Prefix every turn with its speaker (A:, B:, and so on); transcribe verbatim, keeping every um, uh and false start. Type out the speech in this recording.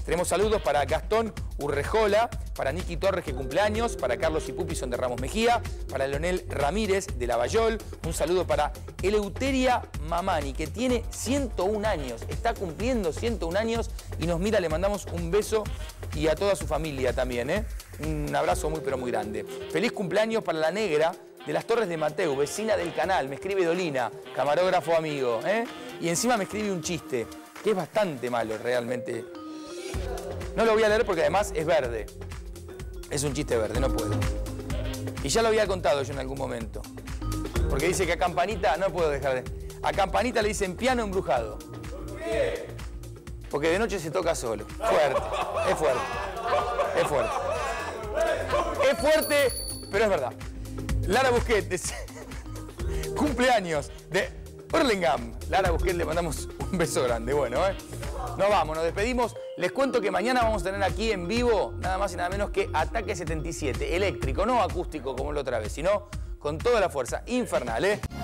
A: Tenemos saludos para Gastón Urrejola, para Niki Torres, que cumpleaños, para Carlos y Pupison de Ramos Mejía, para Leonel Ramírez de Lavallol. Un saludo para Eleuteria Mamani, que tiene ciento un años, está cumpliendo ciento un años y nos mira, le mandamos un beso y a toda su familia también, ¿eh? Un abrazo muy pero muy grande. Feliz cumpleaños para la negra de las Torres de Mateu, vecina del canal, me escribe Dolina, camarógrafo amigo, ¿eh? Y encima me escribe un chiste, que es bastante malo realmente. No lo voy a leer porque además es verde. Es un chiste verde, no puedo. Y ya lo había contado yo en algún momento. Porque dice que a Campanita, no puedo dejar de... A Campanita le dicen piano embrujado. ¿Por qué? Porque de noche se toca solo. Fuerte, es fuerte, es fuerte. Es fuerte, pero es verdad. Lara Busquets, cumpleaños de Hurlingham. Lara Busquets, le mandamos un beso grande. Bueno, ¿eh? Nos vamos, nos despedimos. Les cuento que mañana vamos a tener aquí en vivo nada más y nada menos que Ataque setenta y siete, eléctrico, no acústico como la otra vez, sino con toda la fuerza infernal, ¿eh?